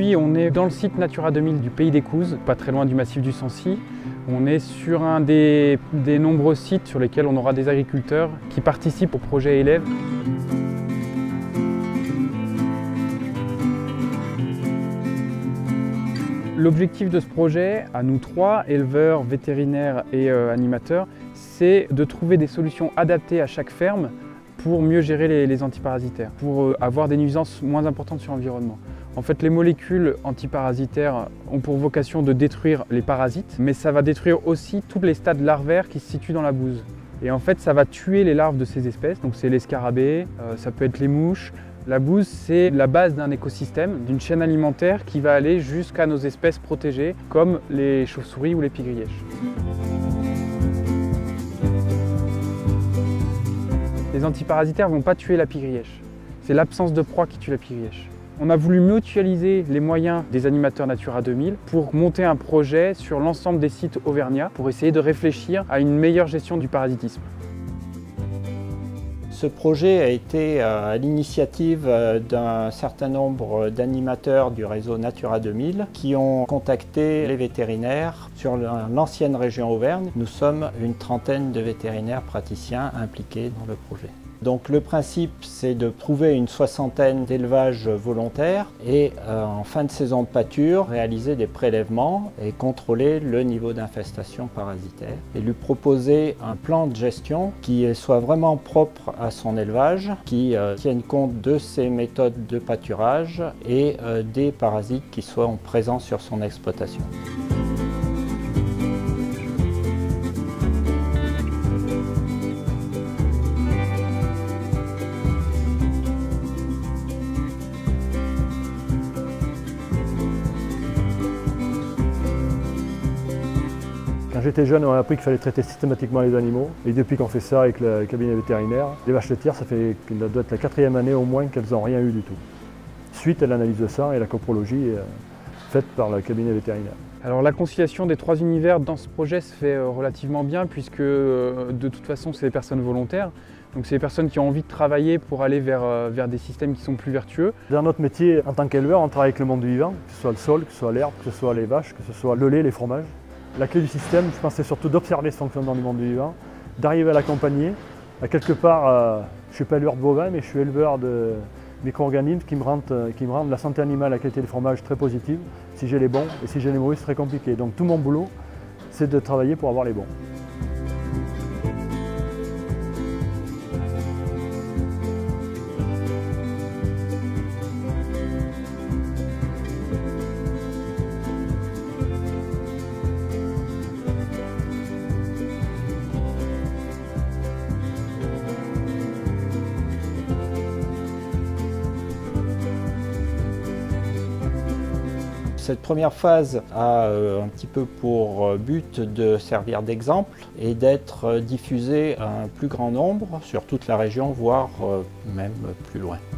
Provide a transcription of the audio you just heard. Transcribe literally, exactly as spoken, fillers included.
Aujourd'hui, on est dans le site Natura deux mille du Pays des Couzes, pas très loin du massif du Sancy. On est sur un des, des nombreux sites sur lesquels on aura des agriculteurs qui participent au projet élève. L'objectif de ce projet, à nous trois, éleveurs, vétérinaires et euh, animateurs, c'est de trouver des solutions adaptées à chaque ferme pour mieux gérer les, les antiparasitaires, pour euh, avoir des nuisances moins importantes sur l'environnement. En fait, les molécules antiparasitaires ont pour vocation de détruire les parasites, mais ça va détruire aussi tous les stades larvaires qui se situent dans la bouse. Et en fait, ça va tuer les larves de ces espèces, donc c'est les scarabées, euh, ça peut être les mouches. La bouse, c'est la base d'un écosystème, d'une chaîne alimentaire qui va aller jusqu'à nos espèces protégées, comme les chauves-souris ou les pigrièches. Les antiparasitaires ne vont pas tuer la pigrièche. C'est l'absence de proie qui tue la pigrièche. On a voulu mutualiser les moyens des animateurs Natura deux mille pour monter un projet sur l'ensemble des sites auvergnats pour essayer de réfléchir à une meilleure gestion du parasitisme. Ce projet a été à l'initiative d'un certain nombre d'animateurs du réseau Natura deux mille qui ont contacté les vétérinaires. Sur l'ancienne région Auvergne, nous sommes une trentaine de vétérinaires praticiens impliqués dans le projet. Donc le principe, c'est de trouver une soixantaine d'élevages volontaires et euh, en fin de saison de pâture, réaliser des prélèvements et contrôler le niveau d'infestation parasitaire et lui proposer un plan de gestion qui soit vraiment propre à son élevage, qui euh, tienne compte de ses méthodes de pâturage et euh, des parasites qui soient présents sur son exploitation. Quand j'étais jeune, on a appris qu'il fallait traiter systématiquement les animaux. Et depuis qu'on fait ça avec le cabinet vétérinaire, les vaches laitières, ça fait ça doit être la quatrième année au moins qu'elles n'ont rien eu du tout. Suite à l'analyse de sang et la coprologie faite par le cabinet vétérinaire. Alors la conciliation des trois univers dans ce projet se fait relativement bien puisque de toute façon c'est des personnes volontaires. Donc c'est des personnes qui ont envie de travailler pour aller vers, vers des systèmes qui sont plus vertueux. Dans notre métier, en tant qu'éleveur, on travaille avec le monde du vivant, que ce soit le sol, que ce soit l'herbe, que ce soit les vaches, que ce soit le lait, les fromages. La clé du système, je pense, c'est surtout d'observer ce fonctionnement du monde du vivant, d'arriver à l'accompagner. À quelque part, euh, je ne suis pas éleveur de bovins, mais je suis éleveur de micro-organismes qui me rendent, qui me rendent la santé animale, la qualité des fromages très positive. Si j'ai les bons et si j'ai les mauvais, c'est très compliqué. Donc tout mon boulot, c'est de travailler pour avoir les bons. Cette première phase a un petit peu pour but de servir d'exemple et d'être diffusée à un plus grand nombre sur toute la région, voire même plus loin.